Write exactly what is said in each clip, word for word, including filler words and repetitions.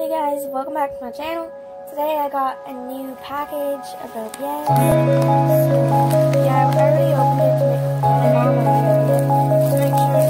Hey guys, welcome back to my channel. Today I got a new package of the yeah. So, yeah, I already opened it to make my mom already opened it to make sure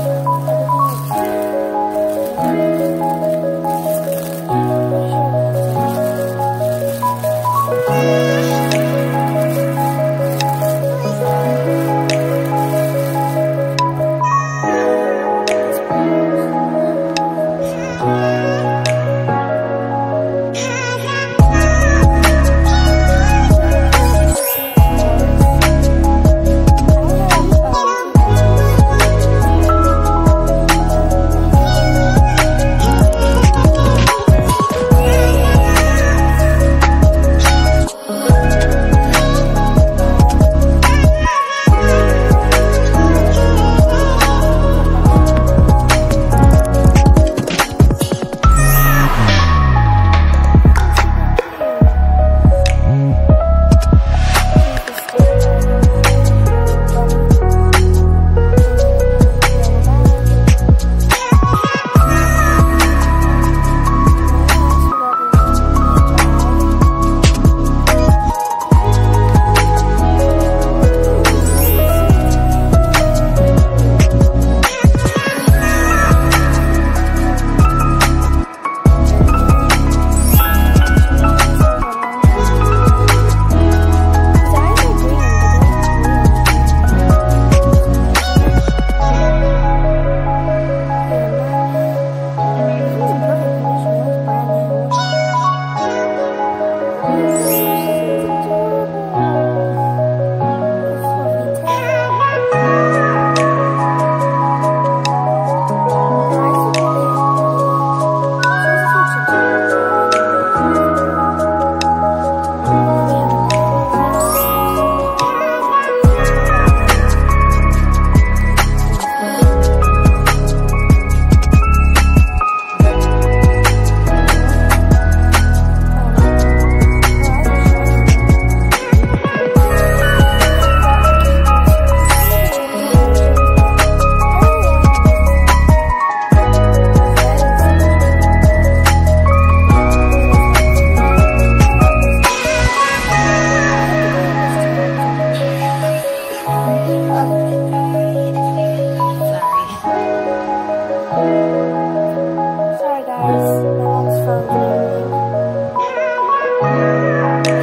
Sorry guys, my mom's phone didn't ring.